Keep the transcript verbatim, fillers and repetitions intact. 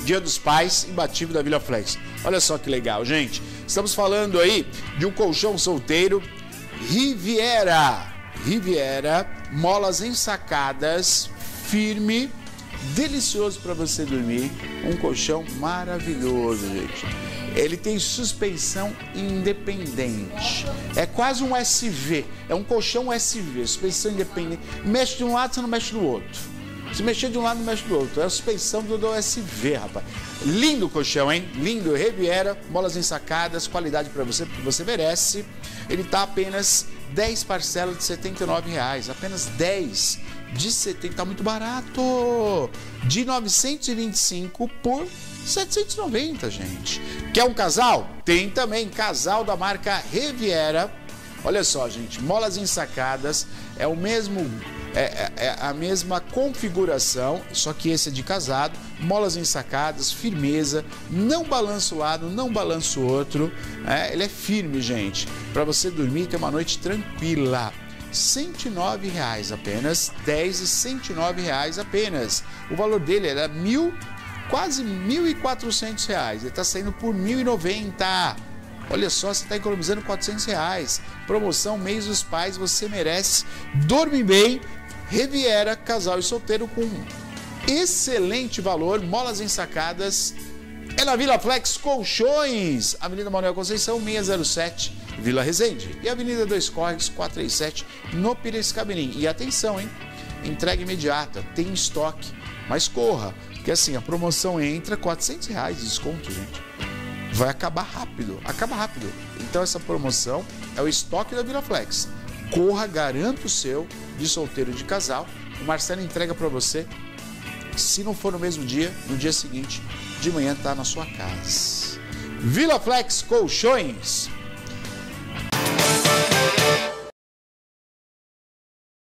Dia dos Pais, imbatível da Vila Flex. Olha só que legal, gente. Estamos falando aí de um colchão solteiro Riviera. Riviera, molas ensacadas, firme, delicioso para você dormir. Um colchão maravilhoso, gente. Ele tem suspensão independente. É quase um S V. É um colchão S V, suspensão independente. Mexe de um lado, você não mexe do outro. Se mexer de um lado, não mexe do outro. É a suspensão do, do S V, rapaz. Lindo colchão, hein? Lindo. Riviera, molas ensacadas, qualidade para você, porque você merece. Ele tá apenas dez parcelas de setenta e nove reais. Apenas dez de setenta. Tá muito barato. De novecentos e vinte e cinco por setecentos e noventa, gente. Quer um casal? Tem também casal da marca Riviera. Olha só, gente, molas ensacadas, é o mesmo, é, é a mesma configuração, só que esse é de casado. Molas ensacadas, firmeza, não balança o lado, não balança o outro. É, ele é firme, gente, para você dormir e ter uma noite tranquila. cento e nove reais apenas, dez e cento e nove reais apenas. O valor dele era mil, quase mil e quatrocentos reais. Ele está saindo por mil e noventa. Olha só, você está economizando quatrocentos reais. Promoção Mês dos Pais, você merece. Dorme bem. Riviera, casal e solteiro com excelente valor. Molas ensacadas. É na Vila Flex Colchões, Avenida Manuel Conceição, seiscentos e sete, Vila Resende. E Avenida Dois Córregos, quatrocentos e trinta e sete, no Piracicabim. E atenção, hein? Entrega imediata, tem estoque. Mas corra, porque assim, a promoção entra quatrocentos reais de desconto, gente. Vai acabar rápido, acaba rápido. Então essa promoção é o estoque da Vila Flex. Corra, garanta o seu, de solteiro e de casal. O Marcelo entrega para você. Se não for no mesmo dia, no dia seguinte, de manhã tá na sua casa. Vila Flex Colchões.